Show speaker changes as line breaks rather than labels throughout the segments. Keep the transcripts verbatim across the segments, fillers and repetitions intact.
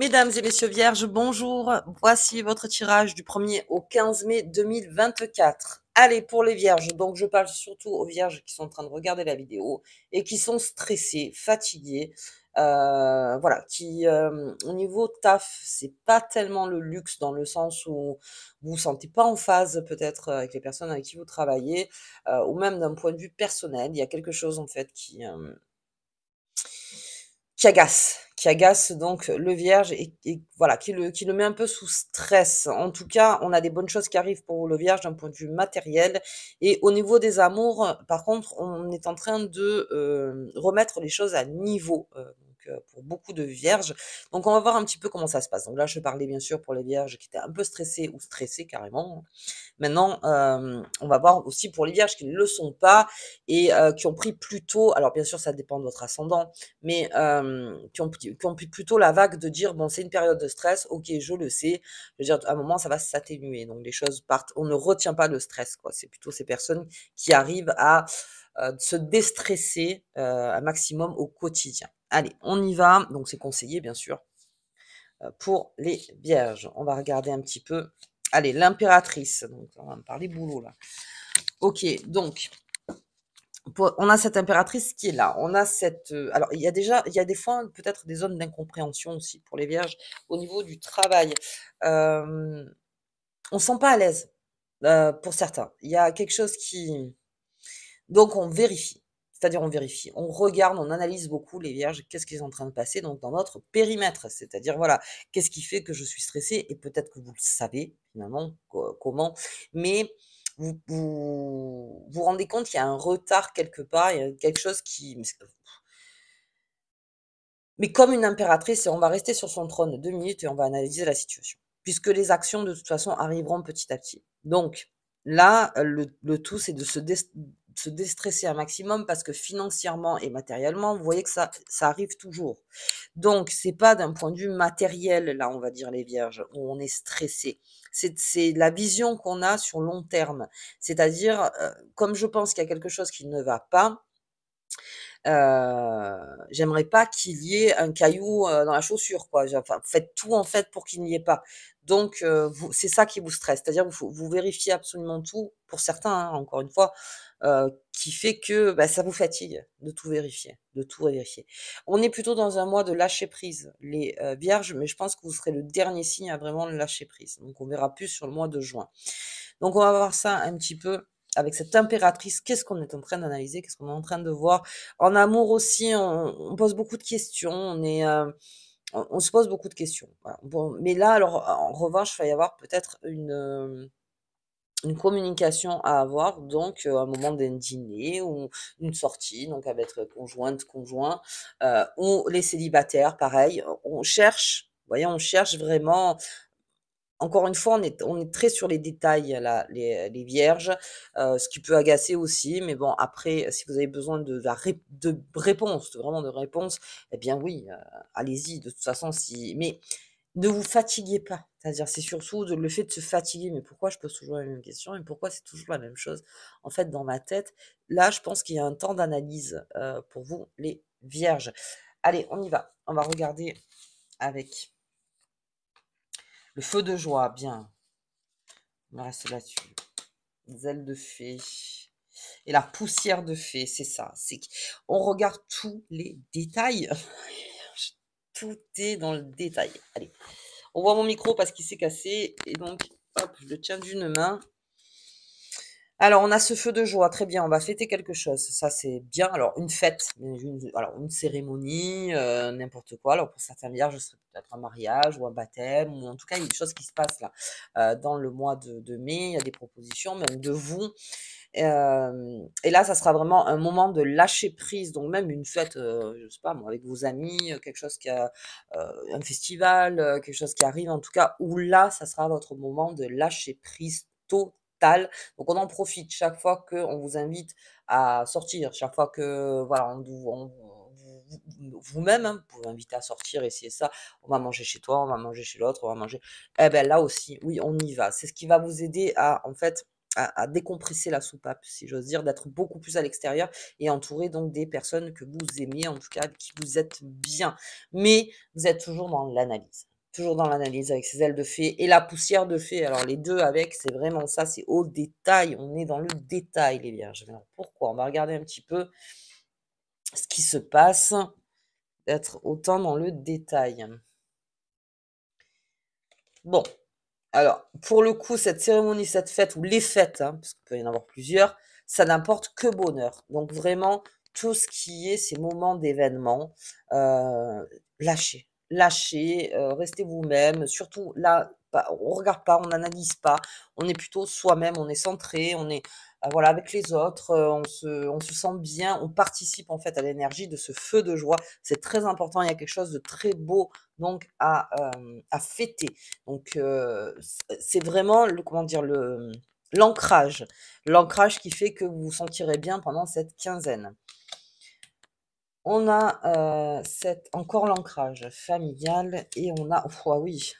Mesdames et messieurs vierges, bonjour. Voici votre tirage du premier au quinze mai deux mille vingt-quatre. Allez, pour les vierges, donc je parle surtout aux vierges qui sont en train de regarder la vidéo et qui sont stressées, fatiguées, euh, voilà, qui euh, au niveau taf, c'est pas tellement le luxe dans le sens où vous vous sentez pas en phase peut-être avec les personnes avec qui vous travaillez, euh, ou même d'un point de vue personnel, il y a quelque chose en fait qui, euh, qui agace, qui agace donc le vierge et et voilà, qui le qui le met un peu sous stress. En tout cas, on a des bonnes choses qui arrivent pour le vierge d'un point de vue matériel et au niveau des amours, par contre, on est en train de, heu, remettre les choses à niveau, heu, donc heu, pour beaucoup de vierges. Donc on va voir un petit peu comment ça se passe. Donc là, je parlais bien sûr pour les vierges qui étaient un peu stressées ou stressées carrément. Maintenant, hem, on va voir aussi pour les vierges qui ne le sont pas et heu, qui ont pris plutôt alors bien sûr ça dépend de votre ascendant, mais hem, qui ont qui ont pris plutôt la vague de dire: «Bon, c'est une période de stress, OK, je le sais». Je veux dire, à un moment, ça va s'atténuer, donc les choses partent on ne retient pas le stress, quoi. C'est plutôt ces personnes qui arrivent à, heu, se déstresser, heu, un maximum au quotidien. Allez, on y va, donc c'est conseillé bien sûr, heu, pour les vierges. On va regarder un petit peu. Allez, l'impératrice, donc on va me parler boulot là. OK, donc pour on a cette impératrice qui est là. On a cette, heu, alors il y a déjà il y a des fois peut-être des zones d'incompréhension aussi pour les vierges au niveau du travail. Hem, on se sent pas à l'aise, heu, pour certains. Il y a quelque chose qui donc on vérifie. C'est-à-dire on vérifie, on regarde, on analyse beaucoup les vierges, qu'est-ce qui est en train de passer donc dans notre périmètre? C'est-à-dire voilà, qu'est-ce qui fait que je suis stressée? Et peut-être que vous le savez finalement co comment, mais vous vous vous rendez compte qu'il y a un retard quelque part, il y a quelque chose qui mais comme une impératrice, on va rester sur son trône deux minutes et on va analyser la situation. Puisque les actions de toute façon arriveront petit à petit. Donc là, le le tout c'est de se dés se déstresser un maximum parce que financièrement et matériellement, vous voyez que ça ça arrive toujours. Donc c'est pas d'un point de vue matériel, là, on va dire les vierges, où on est stressé. C'est c'est la vision qu'on a sur long terme. C'est-à-dire, heu, comme je pense qu'il y a quelque chose qui ne va pas, Heu, j'aimerais pas qu'il y ait un caillou, heu, dans la chaussure, quoi. J'ai enfin, faites tout, en fait, pour qu'il n'y ait pas. Donc heu, vous c'est ça qui vous stresse, c'est-à-dire vous vous vérifiez absolument tout, pour certains, hein, encore une fois, heu, qui fait que, bah, ça vous fatigue de tout vérifier, de tout vérifier. On est plutôt dans un mois de lâcher prise, les, heu, vierges, mais je pense que vous serez le dernier signe à vraiment lâcher prise. Donc on verra plus sur le mois de juin. Donc on va voir ça un petit peu avec cette impératrice. Qu'est-ce qu'on est en train d'analyser? Qu'est-ce qu'on est en train de voir? En amour aussi, on on pose beaucoup de questions, on est, heu, on on se pose beaucoup de questions, voilà. Bon, mais là, alors, en revanche, il va y avoir peut-être une, hem, une communication à avoir, donc heu, un moment d'un dîner ou une sortie, donc avec conjointe, conjoint, heu, ou les célibataires, pareil. On cherche, vous voyez, on cherche vraiment encore une fois, on est on est très sur les détails là, les les vierges, heu, ce qui peut agacer aussi, mais bon après, si vous avez besoin de la rép de réponse, de vraiment de réponse, eh bien oui, heu, allez-y de toute façon si mais ne vous fatiguez pas. C'est-à-dire, c'est surtout de le fait de se fatiguer. Mais pourquoi je pose toujours la même question et pourquoi c'est toujours la même chose? En fait, dans ma tête, là, je pense qu'il y a un temps d'analyse, heu, pour vous les vierges. Allez, on y va. On va regarder avec le feu de joie, bien. On va rester là-dessus. Les ailes de fée et la poussière de fée, c'est ça. C'est qu'on regarde tous les détails. Tout est dans le détail. Allez, on voit mon micro parce qu'il s'est cassé et donc, hop, je le tiens d'une main. Alors, on a ce feu de joie, très bien, on va fêter quelque chose, ça c'est bien. Alors, une fête, une, alors une cérémonie, euh, n'importe quoi. Alors, pour certains vierges, ce serait peut-être un mariage ou un baptême, ou en tout cas, il y a des choses qui se passent là. Euh, dans le mois de, de mai, il y a des propositions, même de vous. Euh, et là, ça sera vraiment un moment de lâcher prise, donc même une fête, euh, je sais pas moi, avec vos amis, euh, quelque chose qui a, euh, un festival, euh, quelque chose qui arrive en tout cas, où là, ça sera votre moment de lâcher prise totale. Donc on en profite chaque fois qu'on vous invite à sortir, chaque fois que voilà, on, vous- on- vous- vous-même, hein, vous pouvez inviter à sortir, essayer ça. On va manger chez toi, on va manger chez l'autre, on va manger. Eh ben là aussi, oui, on y va. C'est ce qui va vous aider à en fait à, à décompresser la soupape, si j'ose dire, d'être beaucoup plus à l'extérieur et entouré donc des personnes que vous aimez, en tout cas avec qui vous êtes bien. Mais vous êtes toujours dans l'analyse. Toujours dans l'analyse avec ses ailes de fée et la poussière de fée. Alors les deux avec, c'est vraiment ça, c'est au détail. On est dans le détail, les vierges. Alors pourquoi? On va regarder un petit peu ce qui se passe, d'être autant dans le détail. Bon, alors pour le coup, cette cérémonie, cette fête ou les fêtes, hein, parce qu'il peut y en avoir plusieurs, ça n'apporte que bonheur. Donc vraiment, tout ce qui est ces moments d'événements, heu, lâchez, lâchez, heu, restez vous-même. Surtout là, bah, on regarde pas, on n'analyse pas, on est plutôt soi-même, on est centré, on est, heu, voilà, avec les autres, heu, on se on se sent bien, on participe en fait à l'énergie de ce feu de joie. C'est très important, il y a quelque chose de très beau donc à, hem, à fêter. Donc heu, c c'est vraiment le comment dire? Le l'ancrage. L'ancrage qui fait que vous vous sentirez bien pendant cette quinzaine. On a, heu, cette encore l'ancrage familial et on a oh ah oui,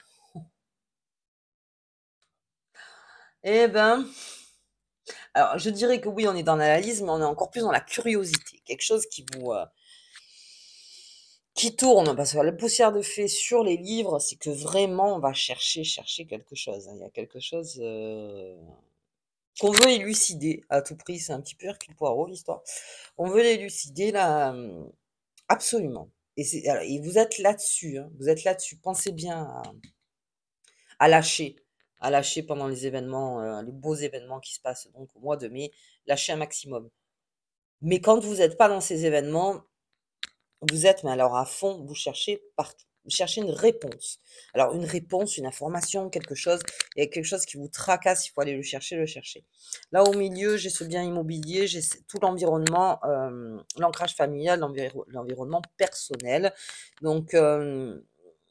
et ben, alors je dirais que oui, on est dans l'analyse, mais on est encore plus dans la curiosité. Quelque chose qui vous, heu, qui tourne, parce que la poussière de fée sur les livres, c'est que vraiment on va chercher, chercher quelque chose, hein. Il y a quelque chose, heu qu'on veut élucider à tout prix, c'est un petit peu Hercule Poirot l'histoire. On veut l'élucider là, hem, absolument et c'est alors et vous êtes là-dessus, hein, vous êtes là-dessus. Pensez bien à à lâcher, à lâcher pendant les événements, heu, les beaux événements qui se passent donc au mois de mai, lâchez un maximum. Mais quand vous êtes pas dans ces événements, vous êtes, mais alors à fond, vous cherchez partout. Vous cherchez une réponse. Alors une réponse, une information, quelque chose, il y a quelque chose qui vous tracasse, il faut aller le chercher, le chercher. Là au milieu, j'ai ce bien immobilier, j'ai ce tout l'environnement, hem, l'ancrage familial, l'environ l'environnement personnel. Donc, hem,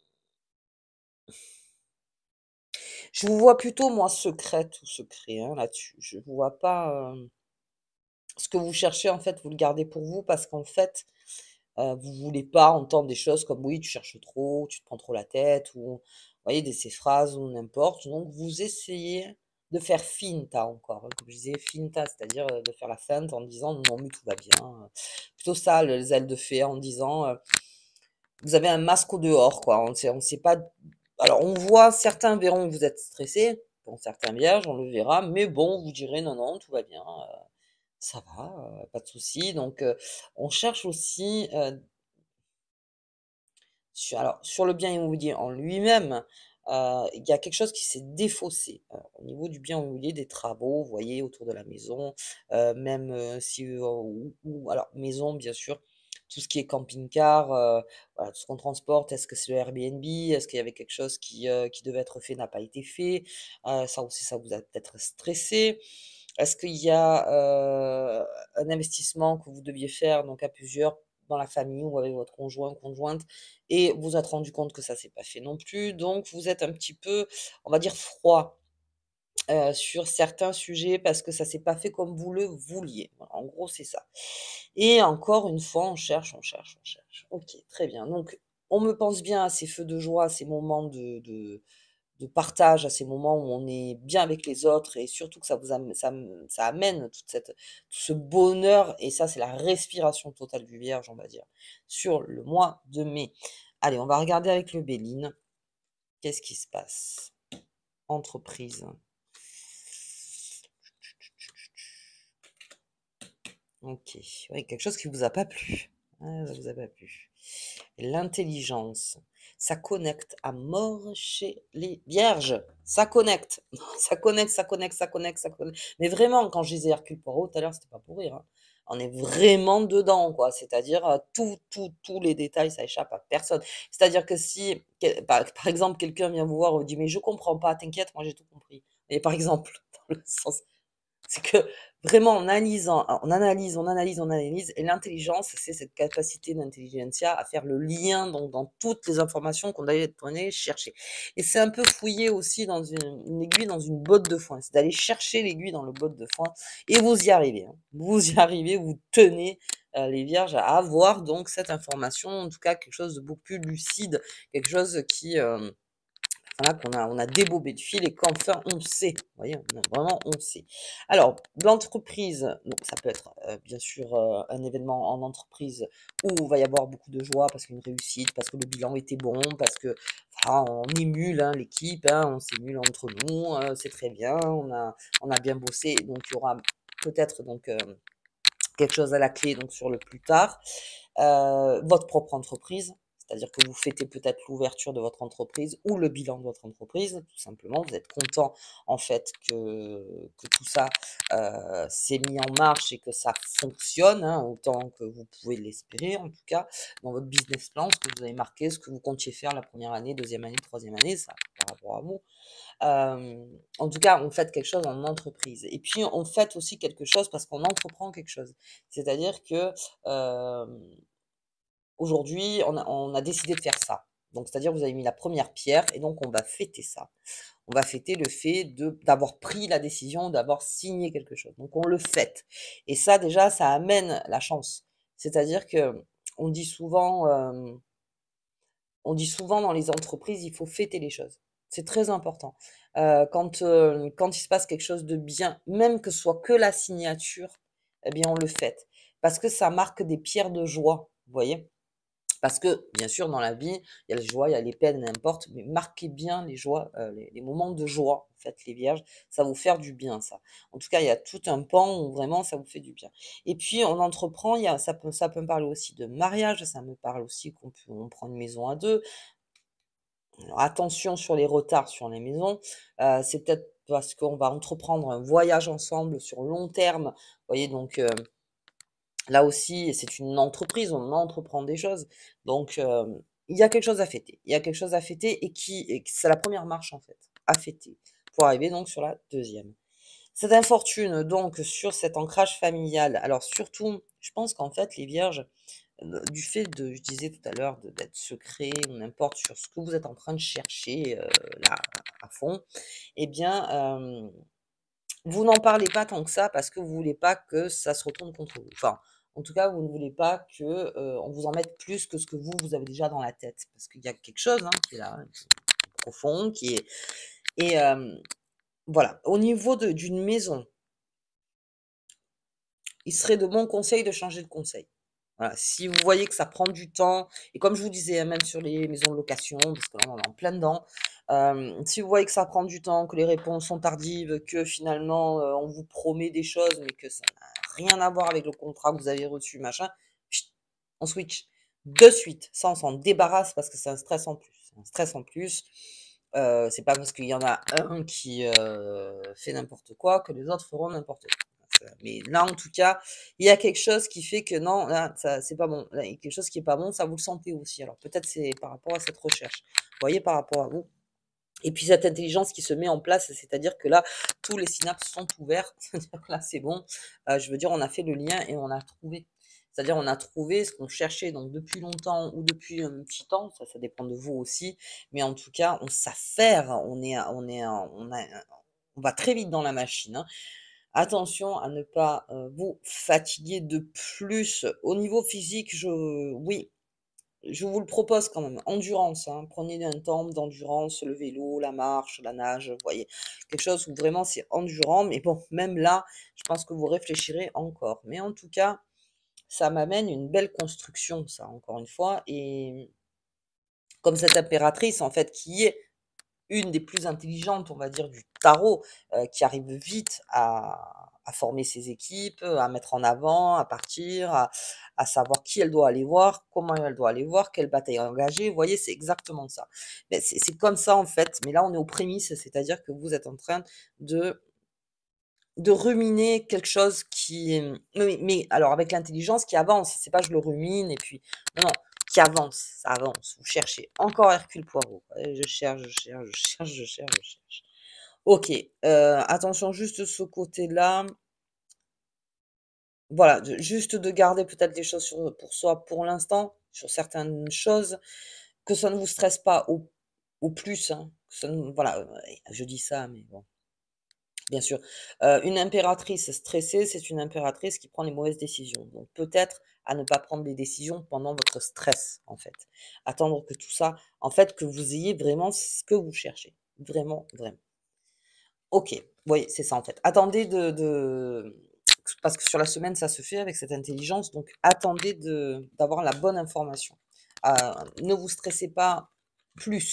je vous vois plutôt moi secrète ou secret, hein, là-dessus. Je vous vois pas, hem, ce que vous cherchez en fait, vous le gardez pour vous parce qu'en fait, Heu, vous voulez pas entendre des choses comme: «Oui, tu cherches trop, tu te prends trop la tête» ou vous voyez, de ces phrases ou n'importe. Donc vous essayez de faire finta encore, hein, comme je disais finta, c'est-à-dire, heu, de faire la feinte en disant: «Non, mais tout va bien», heu, plutôt ça, le les ailes de fée en disant, heu, vous avez un masque au dehors, quoi. On sait on sait pas alors on voit certains verront que vous êtes stressés, bon certains vierges, on le verra, mais bon, vous direz: «Non, non, tout va bien, heu, ça va, heu, pas de souci». Donc, heu, on cherche aussi, heu Sur alors, sur le bien immobilier en lui-même, heu, il y a quelque chose qui s'est défaussé, heu, au niveau du bien immobilier, des travaux, vous voyez, autour de la maison, heu, même, heu, si, heu, ou ou alors maison, bien sûr, tout ce qui est camping-car, heu, voilà, tout ce qu'on transporte. Est-ce que c'est le Airbnb? Est-ce qu'il y avait quelque chose qui, heu, qui devait être fait, n'a pas été fait? Heu, ça aussi, ça vous a peut-être stressé. Est-ce qu'il y a, heu, un investissement que vous deviez faire, donc à plusieurs, dans la famille ou avec votre conjoint, conjointe et vous êtes rendu compte que ça s'est pas fait non plus, donc vous êtes un petit peu, on va dire froid, heu, sur certains sujets parce que ça s'est pas fait comme vous le vouliez. Voilà, en gros, c'est ça et encore une fois, on cherche, on cherche, on cherche. OK, très bien, donc on me pense bien à ces feux de joie, à ces moments de de de partage, à ces moments où on est bien avec les autres et surtout que ça vous am ça m ça amène toute cette tout ce bonheur et ça, c'est la respiration totale du Vierge, on va dire, sur le mois de mai. Allez, on va regarder avec le Béline. Qu'est-ce qui se passe? Entreprise. OK. Oui, quelque chose qui vous a pas plu. Ah, ça vous a pas plu. L'intelligence, ça connecte à mort chez les vierges. Ça connecte. Ça connecte, ça connecte, ça connecte, ça connecte. Mais vraiment, quand je disais Hercule Poirot tout à l'heure, c'était pas pour rire, hein. On est vraiment dedans, quoi. C'est-à-dire, heu, tout tout tous les détails, ça échappe à personne. C'est-à-dire que si, quel par par exemple, quelqu'un vient vous voir, vous dit: «Mais je comprends pas, t'inquiète, moi j'ai tout compris». Et par exemple, dans le sens c'est que vraiment en analysant on analyse, on analyse, on analyse et l'intelligence, c'est cette capacité d'intelligentsia à faire le lien donc dans toutes les informations qu'on allait qu'on allait chercher et c'est un peu fouiller aussi dans une une aiguille dans une botte de foin. C'est d'aller chercher l'aiguille dans le botte de foin et vous y arrivez, hein. Vous y arrivez, vous tenez, heu, les vierges à avoir donc cette information, en tout cas quelque chose de beaucoup plus lucide, quelque chose qui, hem voilà, qu'on a on a débobé le fil et qu'enfin on sait. Vous voyez? On a vraiment on sait. Alors, l'entreprise, donc ça peut être, heu, bien sûr, heu, un événement en entreprise où il va y avoir beaucoup de joie parce qu'une réussite, parce que le bilan était bon, parce que voilà, on émule hein, l'équipe, hein, on s'émule entre nous, euh, c'est très bien, on a, on a bien bossé, donc il y aura peut-être donc euh, quelque chose à la clé donc sur le plus tard. Euh, votre propre entreprise, c'est-à-dire que vous fêtez peut-être l'ouverture de votre entreprise ou le bilan de votre entreprise, tout simplement. Vous êtes content en fait que, que tout ça euh, s'est mis en marche et que ça fonctionne, hein, autant que vous pouvez l'espérer en tout cas, dans votre business plan, ce que vous avez marqué, ce que vous comptiez faire la première année, deuxième année, troisième année, ça par rapport à vous. Euh, en tout cas, on fait quelque chose en entreprise. Et puis, on fait aussi quelque chose parce qu'on entreprend quelque chose. C'est-à-dire que euh, aujourd'hui, on a, on a décidé de faire ça. Donc, c'est-à-dire, vous avez mis la première pierre et donc on va fêter ça. On va fêter le fait de d'avoir pris la décision, d'avoir signé quelque chose. Donc, on le fête. Et ça, déjà, ça amène la chance. C'est-à-dire que on dit souvent, euh, on dit souvent dans les entreprises, il faut fêter les choses. C'est très important. Heu, quand, heu, quand il se passe quelque chose de bien, même que ce soit que la signature, eh bien, on le fête. Parce que ça marque des pierres de joie, vous voyez? Parce que, bien sûr, dans la vie, il y a les joies, il y a les peines, n'importe, mais marquez bien les joies, heu, les les moments de joie, en fait, les vierges, ça va vous faire du bien, ça. En tout cas, il y a tout un pan où vraiment ça vous fait du bien. Et puis, on entreprend, il y a ça peut ça peut me parler aussi de mariage, ça me parle aussi qu'on peut on prend une maison à deux. Alors attention sur les retards sur les maisons, heu, c'est peut-être parce qu'on va entreprendre un voyage ensemble sur long terme. Vous voyez? Donc, heu, là aussi, c'est une entreprise, on entreprend des choses. Donc, hem, il y a quelque chose à fêter. Il y a quelque chose à fêter et qui et c'est la première marche, en fait, à fêter, pour arriver donc sur la deuxième. Cette infortune donc sur cet ancrage familial, alors surtout, je pense qu'en fait les vierges, heu, du fait de je disais tout à l'heure de d'être secret ou n'importe sur ce que vous êtes en train de chercher, heu, là, à fond, eh bien, hem, vous n'en parlez pas tant que ça parce que vous voulez pas que ça se retourne contre vous. Enfin, en tout cas, vous ne voulez pas que, heu, on vous en mette plus que ce que vous, vous avez déjà dans la tête. Parce qu'il y a quelque chose, hein, qui est là, qui est profond, qui est et hem, voilà. Au niveau de d'une maison, il serait de mon conseil de changer de conseil. Voilà, si vous voyez que ça prend du temps et comme je vous disais, hein, même sur les maisons de location, parce que là, on est en plein dedans, hem, si vous voyez que ça prend du temps, que les réponses sont tardives, que finalement, heu, on vous promet des choses, mais que ça n'a rien à voir avec le contrat que vous avez reçu, machin, chut, on switch. De suite, ça, on s'en débarrasse parce que c'est un stress en plus. C'est un stress en plus. Heu, c'est pas parce qu'il y en a un qui, heu, fait n'importe quoi que les autres feront n'importe quoi. Mais là, en tout cas, il y a quelque chose qui fait que non, là, ça c'est pas bon. Là, il y a quelque chose qui est pas bon, ça vous le sentez aussi. Alors peut-être c'est par rapport à cette recherche. Vous voyez, par rapport à vous. Et puis cette intelligence qui se met en place, c'est-à-dire que là, tous les synapses sont ouverts. C'est-à-dire que là, c'est bon. Heu, je veux dire, on a fait le lien et on a trouvé. C'est-à-dire, on a trouvé ce qu'on cherchait donc depuis longtemps ou depuis un petit temps, ça, ça dépend de vous aussi. Mais en tout cas, on s'affaire, on est on est on a on va très vite dans la machine, hein. Attention à ne pas, heu, vous fatiguer de plus. Au niveau physique, je oui, je vous le propose quand même. Endurance, hein, prenez un temps d'endurance, le vélo, la marche, la nage, vous voyez? Quelque chose où vraiment c'est endurant, mais bon, même là, je pense que vous réfléchirez encore. Mais en tout cas, ça m'amène une belle construction ça, encore une fois et comme cette impératrice, en fait, qui est une des plus intelligentes, on va dire, du tarot, heu, qui arrive vite à à former ses équipes, à mettre en avant, à partir, à à savoir qui elle doit aller voir, comment elle doit aller voir, quelle bataille engager. Vous voyez, c'est exactement ça. Mais c'est c'est comme ça, en fait, mais là, on est aux prémices, c'est-à-dire que vous êtes en train de de ruminer quelque chose qui est mais mais alors avec l'intelligence qui avance, c'est pas je le rumine et puis non, non, qui avance, ça avance. Vous cherchez encore Hercule Poirot, heu, je cherche, je cherche, je cherche, je cherche, je cherche. OK, heu, attention juste ce côté-là, voilà, de juste de garder peut-être des choses sur pour soi pour l'instant, sur certaines choses, que ça ne vous stresse pas au au plus, hein, que ça ne voilà, heu, je dis ça mais bon. Bien sûr. Heu, une impératrice stressée, c'est une impératrice qui prend les mauvaises décisions. Donc peut-être à ne pas prendre des décisions pendant votre stress, en fait. Attendre que tout ça en fait, que vous ayez vraiment ce que vous cherchez. Vraiment, vraiment. OK, oui, c'est ça, en fait. Attendez de de parce que sur la semaine, ça se fait avec cette intelligence, donc attendez de d'avoir la bonne information. Heu, ne vous stressez pas plus.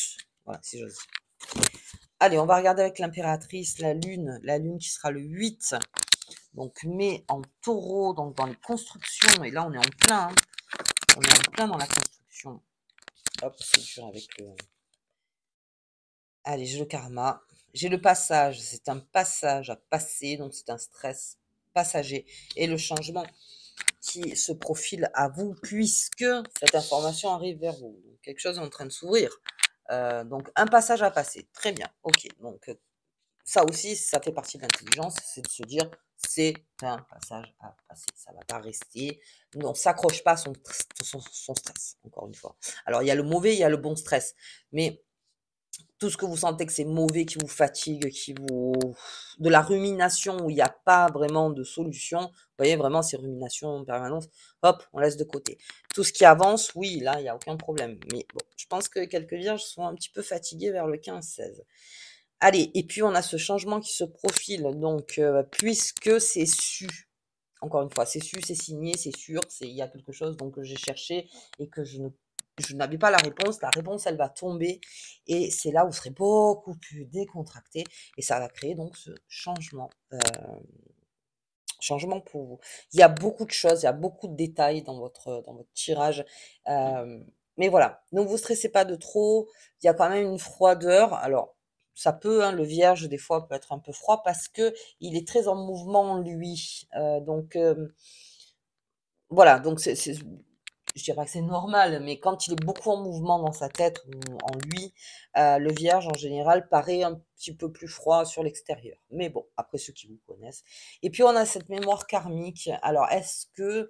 Voilà, si j'ose dire. Allez, on va regarder avec l'impératrice, la lune, la lune qui sera le huit. Donc, mai en taureau, donc dans les constructions. Et là, on est en plein. Hein. On est en plein dans la construction. Hop, c'est dur avec le... Allez, j'ai le karma. J'ai le passage. C'est un passage à passer. Donc, c'est un stress passager. Et le changement qui se profile à vous puisque cette information arrive vers vous. Donc, quelque chose est en train de s'ouvrir. Euh, donc, un passage à passer. Très bien. OK. Donc, ça aussi, ça fait partie de l'intelligence. C'est de se dire, c'est un passage à passer. Ça ne va pas rester. On ne s'accroche pas à son, son, son stress, encore une fois. Alors, il y a le mauvais, il y a le bon stress. Mais tout ce que vous sentez que c'est mauvais, qui vous fatigue, qui vous... de la rumination où il n'y a pas vraiment de solution, vous voyez, vraiment ces ruminations en permanence, hop, on laisse de côté. Tout ce qui avance, oui, là, il n'y a aucun problème. Mais bon, je pense que quelques vierges sont un petit peu fatiguées vers le quinze seize. Allez, et puis on a ce changement qui se profile, donc euh, puisque c'est su, encore une fois, c'est su, c'est signé, c'est sûr, il y a quelque chose donc, que j'ai cherché et que je ne je n'avais pas la réponse, la réponse elle va tomber et c'est là où vous serez beaucoup plus décontracté et ça va créer donc ce changement, euh, changement pour vous. Il y a beaucoup de choses, il y a beaucoup de détails dans votre, dans votre tirage, euh, mais voilà, ne vous stressez pas de trop, il y a quand même une froideur, alors ça peut, hein, le vierge des fois peut être un peu froid parce que il est très en mouvement lui, euh, donc euh, voilà, donc c'est je dirais pas que c'est normal, mais quand il est beaucoup en mouvement dans sa tête ou en lui, euh, le vierge en général paraît un petit peu plus froid sur l'extérieur. Mais bon, après ceux qui vous connaissent. Et puis on a cette mémoire karmique. Alors est-ce que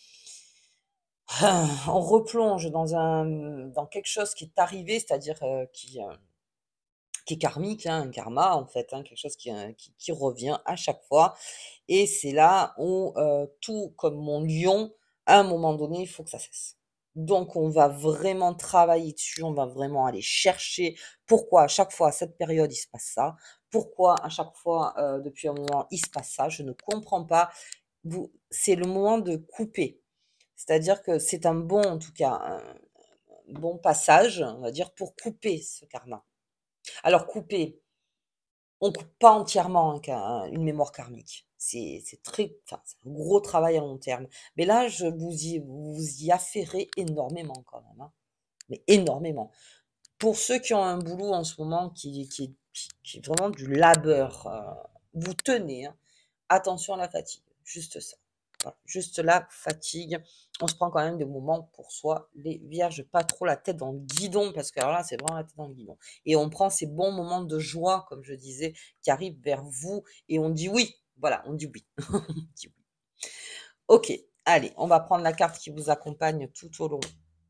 on replonge dans un dans quelque chose qui est arrivé, c'est-à-dire euh, qui, euh, qui est karmique, hein, un karma en fait, hein, quelque chose qui, euh, qui, qui revient à chaque fois. Et c'est là où euh, tout comme mon lion, à un moment donné, il faut que ça cesse. Donc, on va vraiment travailler dessus, on va vraiment aller chercher pourquoi à chaque fois, à cette période, il se passe ça, pourquoi à chaque fois, euh, depuis un moment, il se passe ça, je ne comprends pas. Vous, c'est le moment de couper. C'est-à-dire que c'est un bon, en tout cas, un bon passage, on va dire, pour couper ce karma. Alors, couper, on coupe pas entièrement un ca une mémoire karmique. C'est c'est très enfin, c'est un gros travail à long terme. Mais là, je vous y vous y affairez énormément quand même, hein, mais énormément. Pour ceux qui ont un boulot en ce moment qui qui est qui qui est vraiment du labeur, heu, vous tenez, hein, attention à la fatigue, juste ça. Voilà, juste la fatigue. On se prend quand même des moments pour soi, les vierges, pas trop la tête dans le guidon, parce que alors là, c'est vraiment la tête dans le guidon. Et on prend ces bons moments de joie, comme je disais, qui arrivent vers vous, et on dit oui. Voilà, on dit oui. On dit oui. Ok, allez, on va prendre la carte qui vous accompagne tout au long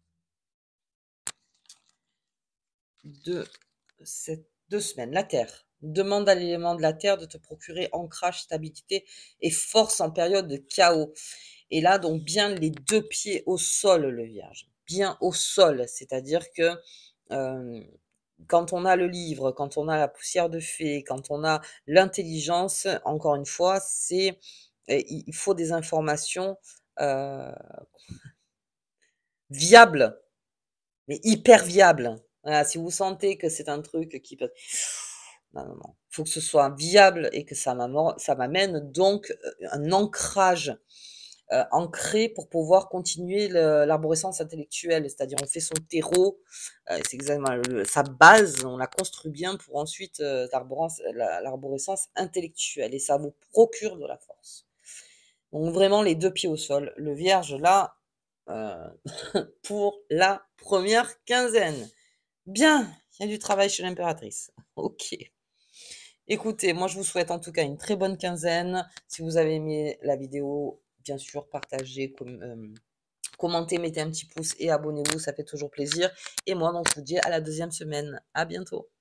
de ces deux semaines. La Terre. Demande à l'élément de la Terre de te procurer ancrage, stabilité et force en période de chaos. Et là, donc, bien les deux pieds au sol, le vierge. Bien au sol. C'est-à-dire que euh, quand on a le livre, quand on a la poussière de fée, quand on a l'intelligence, encore une fois, c'est euh, il faut des informations euh, viables, mais hyper viables. Voilà, si vous sentez que c'est un truc qui peut... Non, non, non. Il faut que ce soit viable et que ça m'amor- ça m'amène donc euh, un ancrage euh, ancré pour pouvoir continuer le- l'arborescence intellectuelle. C'est-à-dire, on fait son terreau, euh, c'est exactement le- sa base, on la construit bien pour ensuite euh, l'arborance- la- l'arborescence intellectuelle et ça vous procure de la force. Donc, vraiment, les deux pieds au sol. Le vierge, là, euh, pour la première quinzaine. Bien, il y a du travail chez l'impératrice. Ok. Écoutez, moi je vous souhaite en tout cas une très bonne quinzaine. Si vous avez aimé la vidéo, bien sûr, partagez, com- euh, commentez, mettez un petit pouce et abonnez-vous, ça fait toujours plaisir. Et moi, donc, je vous dis à la deuxième semaine. À bientôt.